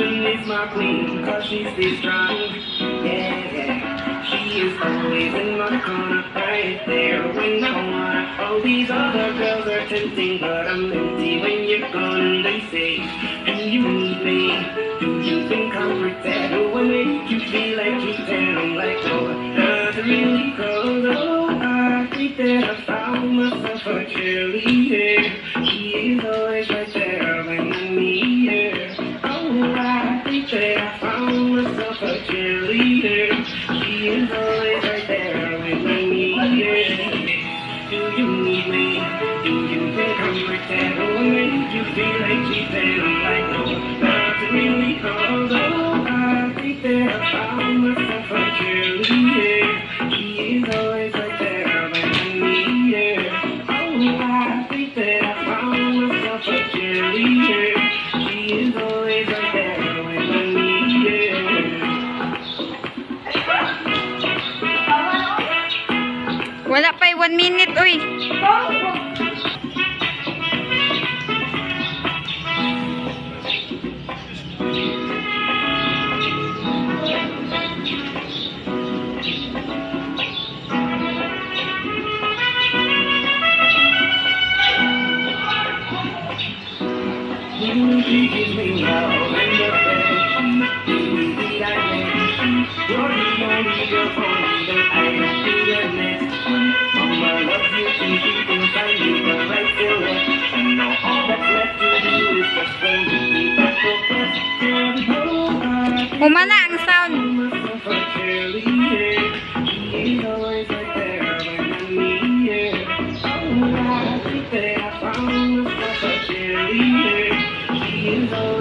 woman is my queen, cause she stays strong. Yeah, yeah. She is always in my corner, right there when I wanna. All these other girls are tempting, but I'm empty when you're gone. They say, do you need me? Do you think I'm pretend? Do I make you feel like cheating? I'm like, oh, does it really close? Oh, I think that I found myself a cheerleader. She is always right there when I need her. Oh, I think that I found myself a cheerleader. She is always right there when I need her. Do you need me? Do you think I'm pretend? Do I make you feel like cheating? I'm like, no, does it really close? Oh, I think that I found myself a cheerleader. She is always right there when I need her. Oh, I think that I found myself a cheerleader. She is always right there when I need her. Wala pa 1 minute, uy. She gives me love and affection. Baby, I mention you're the only girl for me that I will be the next one. Mama loves you too. She thinks I need the right selection. Now all that's left to do is just for me to back the question. Oh, Umana ang sound. myself a cheerleader. She is always right there when I need her. Oh, I think that I found myself a cheerleader. She is always